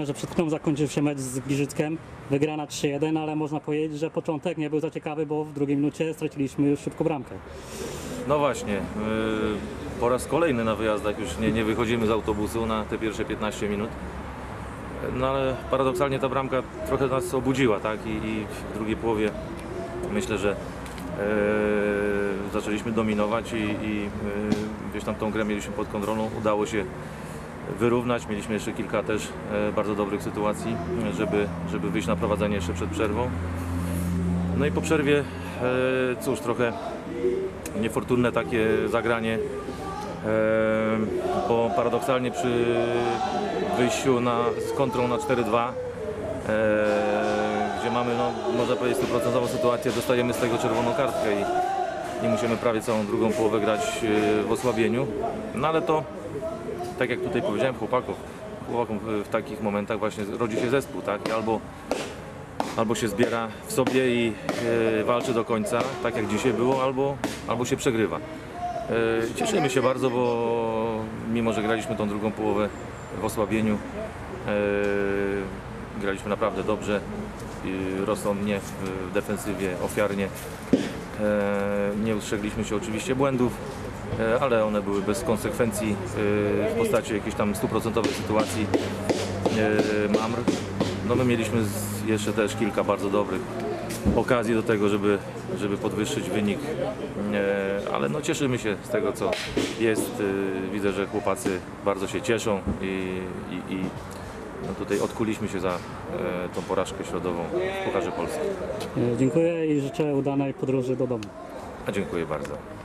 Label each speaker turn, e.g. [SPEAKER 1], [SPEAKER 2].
[SPEAKER 1] Że przed chwilą zakończył się mecz z Giżyckiem, wygrana 3-1, ale można powiedzieć, że początek nie był za ciekawy, bo w drugiej minucie straciliśmy już szybko bramkę.
[SPEAKER 2] No właśnie, po raz kolejny na wyjazdach już nie wychodzimy z autobusu na te pierwsze 15 minut. No ale paradoksalnie ta bramka trochę nas obudziła, tak? I w drugiej połowie myślę, że zaczęliśmy dominować i gdzieś tam tą grę mieliśmy pod kontrolą. Udało się wyrównać. Mieliśmy jeszcze kilka też bardzo dobrych sytuacji, żeby wyjść na prowadzenie jeszcze przed przerwą. No i po przerwie, cóż, trochę niefortunne takie zagranie, bo paradoksalnie przy wyjściu z kontrą na 4-2, gdzie mamy, no, można powiedzieć, 100% sytuację, dostajemy z tego czerwoną kartkę i musimy prawie całą drugą połowę grać w osłabieniu. No ale to, tak jak tutaj powiedziałem chłopakom w takich momentach właśnie rodzi się zespół, tak? Albo się zbiera w sobie i walczy do końca, tak jak dzisiaj było, albo się przegrywa. Cieszymy się bardzo, bo mimo że graliśmy tą drugą połowę w osłabieniu, graliśmy naprawdę dobrze, rozsądnie w defensywie, ofiarnie. Nie ustrzegliśmy się oczywiście błędów, ale one były bez konsekwencji w postaci jakiejś tam 100% sytuacji Mamr. No my mieliśmy jeszcze też kilka bardzo dobrych okazji do tego, żeby podwyższyć wynik, ale no cieszymy się z tego, co jest. Widzę, że chłopacy bardzo się cieszą i no tutaj odkuliśmy się za tą porażkę środową w Pucharze Polskim.
[SPEAKER 1] Dziękuję i życzę udanej podróży do domu.
[SPEAKER 2] A dziękuję bardzo.